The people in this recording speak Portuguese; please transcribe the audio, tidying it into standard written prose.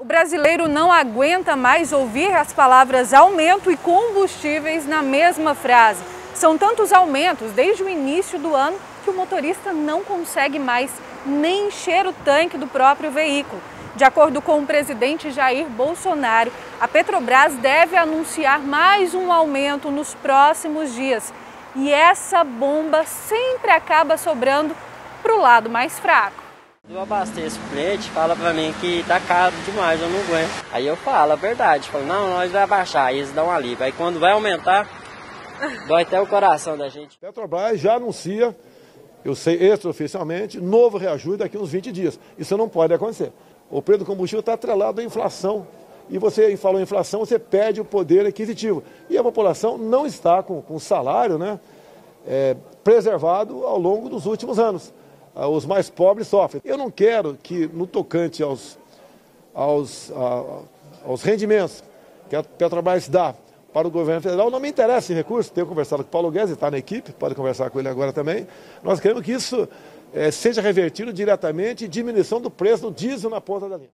brasileiro não aguenta mais ouvir as palavras aumento e combustíveis na mesma frase. São tantos aumentos desde o início do ano que o motorista não consegue mais nem encher o tanque do próprio veículo. De acordo com o presidente Jair Bolsonaro, a Petrobras deve anunciar mais um aumento nos próximos dias. E essa bomba sempre acaba sobrando para o lado mais fraco. Eu abasteço o cliente, fala pra mim que tá caro demais, eu não aguento. Aí eu falo a verdade, falo, não, nós vai abaixar, aí eles dão um alívio. Aí quando vai aumentar, dói até o coração da gente. Petrobras já anuncia, eu sei extraoficialmente, novo reajuste daqui a uns 20 dias. Isso não pode acontecer. O preço do combustível está atrelado à inflação. E você falou em inflação, você perde o poder aquisitivo. E a população não está com o salário, né, preservado ao longo dos últimos anos. Os mais pobres sofrem. Eu não quero que, no tocante aos rendimentos que a Petrobras dá para o governo federal, não me interessa em recursos. Tenho conversado com o Paulo Guedes, está na equipe, pode conversar com ele agora também. Nós queremos que isso seja revertido diretamente em diminuição do preço do diesel na ponta da linha.